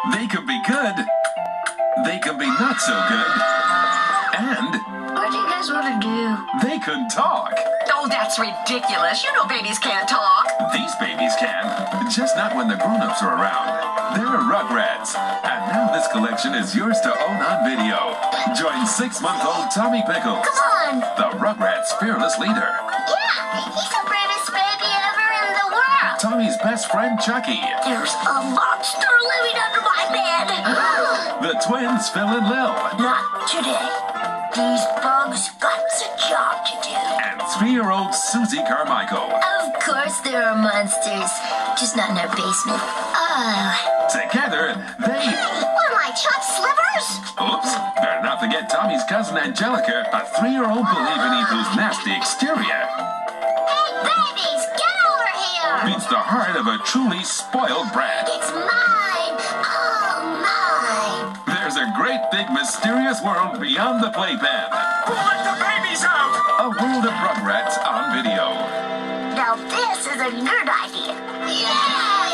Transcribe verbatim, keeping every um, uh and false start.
They could be good. They could be not so good. And What do you guys want to do? they could talk. Oh, that's ridiculous. You know babies can't talk. These babies can, just not when the grown-ups are around. They're Rugrats. And now this collection is yours to own on video. Join six-month-old Tommy Pickles, Come on. the Rugrats' fearless leader. Yeah, he's the bravest baby ever in the world. Tommy's best friend, Chucky. There's a monster living under my bed. The twins, Phil and Lil. Not today. These bugs got a job to do. And three-year-old Susie Carmichael. Of course there are monsters, just not in our basement. Oh. Together, they... What am I, Chuck Slivers? Oops, better not forget Tommy's cousin Angelica, a three-year-old believer beneath whose nasty exterior Hey, babies, get over here. beats the heart of a truly spoiled brat. It's mine. Oh, mine. There's a great big mysterious world beyond the playpen. Let the babies out! A world of Rugrats on video. Now this is a good idea. Yeah!